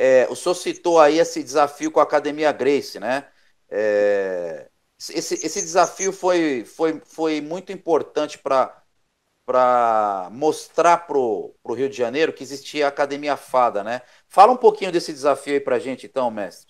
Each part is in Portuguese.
o senhor citou aí esse desafio com a Academia Gracie, né? Esse desafio foi muito importante para mostrar para o Rio de Janeiro que existia a Academia Fada, né? Fala um pouquinho desse desafio aí para a gente, então, mestre.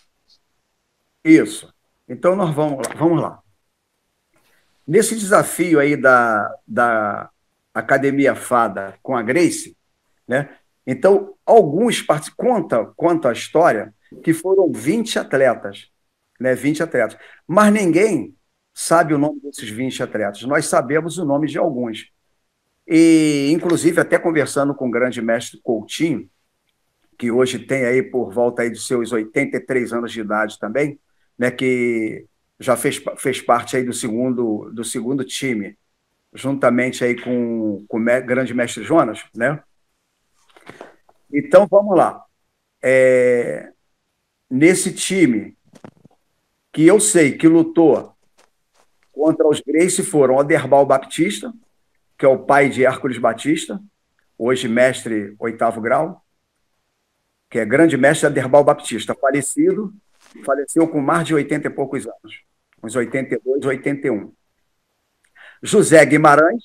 Isso. Então, nós vamos lá. Vamos lá. Nesse desafio aí da Academia Fada com a Grace, né? Então, alguns conta a história que foram 20 atletas, né? 20 atletas. Mas ninguém sabe o nome desses 20 atletas. Nós sabemos o nome de alguns. E, inclusive, até conversando com o grande mestre Coutinho, que hoje tem aí por volta aí dos seus 83 anos de idade também, né? Que já fez parte aí do segundo time, juntamente aí com o grande mestre Jonas, né? Então, vamos lá. Nesse time que eu sei que lutou contra os Gracie foram Aderbal Baptista, que é o pai de Hércules Batista, hoje mestre oitavo grau, que é grande mestre Aderbal Baptista, faleceu com mais de 80 e poucos anos, uns 82, 81. José Guimarães,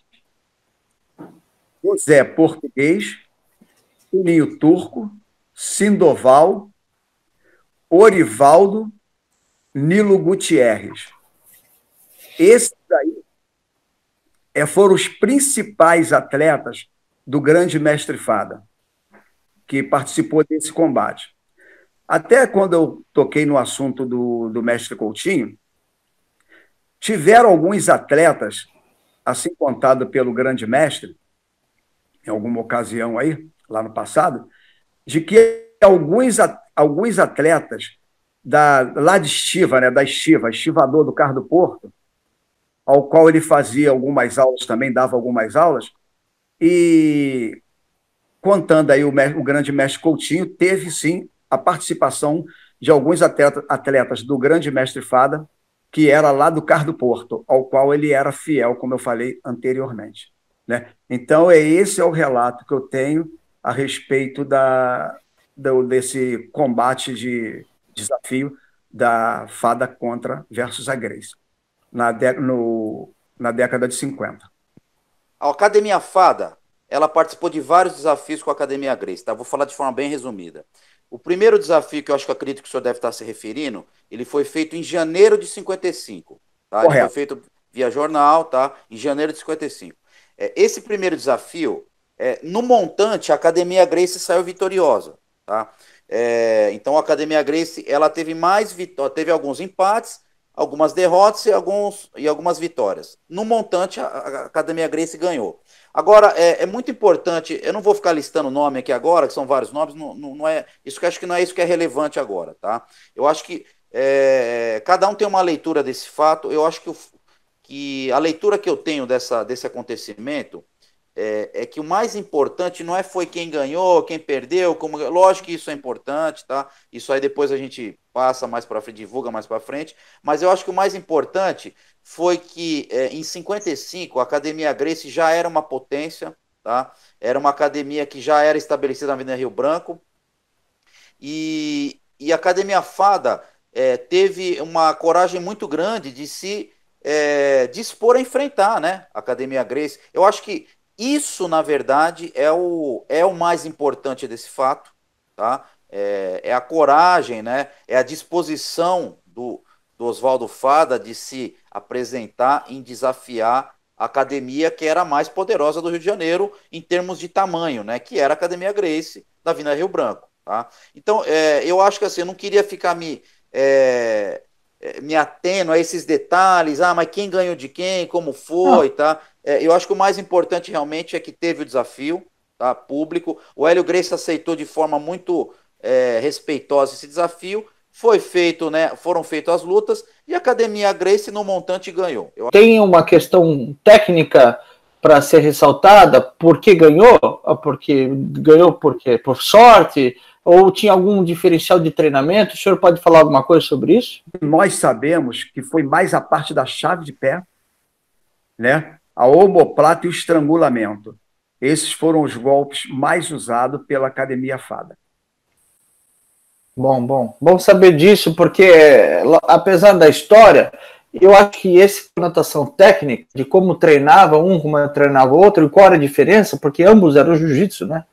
José Português, Juninho Turco, Sindoval, Orivaldo, Nilo Gutierrez. Esses aí foram os principais atletas do grande mestre Fada, que participou desse combate. Até quando eu toquei no assunto do mestre Coutinho, tiveram alguns atletas, assim contado pelo grande mestre, em alguma ocasião aí, lá no passado, de que alguns atletas lá de Estiva, né, da Estiva, estivador do Carro do Porto, ao qual ele fazia algumas aulas também, dava algumas aulas, e contando aí o grande mestre Coutinho, teve sim a participação de alguns atletas do grande mestre Fada, que era lá do Carro do Porto, ao qual ele era fiel, como eu falei anteriormente. Né? Então, esse é o relato que eu tenho a respeito desse combate de desafio da Fada contra versus a Grace, na década de 50. A Academia Fada, ela participou de vários desafios com a Academia Grace, tá? Vou falar de forma bem resumida. O primeiro desafio que eu acho que eu acredito que o senhor deve estar se referindo, ele foi feito em janeiro de 55, tá? Ele foi Correto. feito via jornal, tá? Em janeiro de 55. Esse primeiro desafio, no montante, a Academia Grace saiu vitoriosa, tá? Então a Academia Grace, ela teve mais vitórias, teve alguns empates, algumas derrotas e algumas vitórias. No montante, a Academia Gracie ganhou. Agora, é muito importante, eu não vou ficar listando o nome aqui agora, que são vários nomes, não é, isso que acho que não é isso que é relevante agora, tá? Eu acho que cada um tem uma leitura desse fato, eu acho que a leitura que eu tenho desse acontecimento que o mais importante não foi quem ganhou, quem perdeu, como, lógico que isso é importante, tá? Isso aí depois a gente passa mais para frente, divulga mais para frente, mas eu acho que o mais importante foi que em 55 a Academia Gracie já era uma potência, tá? Era uma academia que já era estabelecida na Avenida Rio Branco e a Academia Fada teve uma coragem muito grande de se dispor a enfrentar, né? A Academia Gracie. Eu acho que isso, na verdade, é o mais importante desse fato, tá? É a coragem, né? É a disposição do Oswaldo Fada de se apresentar em desafiar a academia que era a mais poderosa do Rio de Janeiro em termos de tamanho, né? Que era a Academia Gracie, da Avenida Rio Branco, tá? Então, eu acho que assim, eu não queria ficar me atendo a esses detalhes, mas quem ganhou de quem, como Não, foi, tá? Eu acho que o mais importante realmente é que teve o desafio, tá? Público. O Hélio Gracie aceitou de forma muito respeitosa esse desafio. Foi feito, né? Foram feitas as lutas e a Academia Gracie no montante ganhou. Tem uma questão técnica para ser ressaltada? Por que ganhou? Porque ganhou porque por sorte? Ou tinha algum diferencial de treinamento? O senhor pode falar alguma coisa sobre isso? nós sabemos que foi mais a parte da chave de pé, né? A omoplata e o estrangulamento. Esses foram os golpes mais usados pela Academia Fada. Bom saber disso, porque apesar da história, eu acho que essa conotação técnica de como treinava um, como treinava o outro, e qual era a diferença, porque ambos eram jiu-jitsu, né?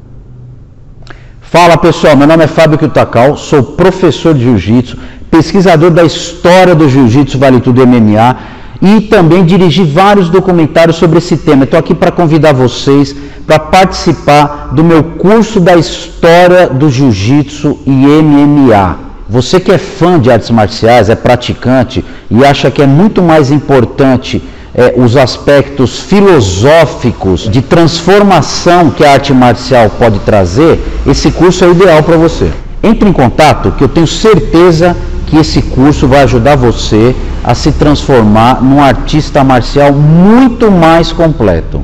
Fala pessoal, meu nome é Fábio Kiyotakawa, sou professor de jiu-jitsu, pesquisador da história do jiu-jitsu Vale Tudo MMA e também dirigi vários documentários sobre esse tema. Estou aqui para convidar vocês para participar do meu curso da história do jiu-jitsu e MMA. Você que é fã de artes marciais, é praticante e acha que é muito mais importante os aspectos filosóficos de transformação que a arte marcial pode trazer, esse curso é o ideal para você. Entre em contato, que eu tenho certeza que esse curso vai ajudar você a se transformar num artista marcial muito mais completo.